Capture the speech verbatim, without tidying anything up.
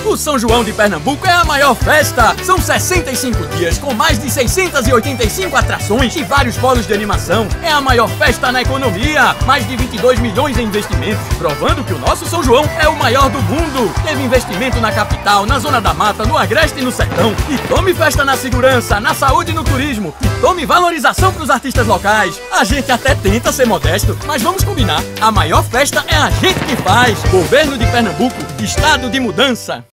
O São João de Pernambuco é a maior festa. São sessenta e cinco dias com mais de seiscentas e oitenta e cinco atrações e vários polos de animação. É a maior festa na economia. Mais de vinte e dois milhões em investimentos, provando que o nosso São João é o maior do mundo. Teve investimento na capital, na Zona da Mata, no Agreste e no Sertão. E tome festa na segurança, na saúde e no turismo. E tome valorização para os artistas locais. A gente até tenta ser modesto, mas vamos combinar. A maior festa é a gente que faz. Governo de Pernambuco, estado de mudança.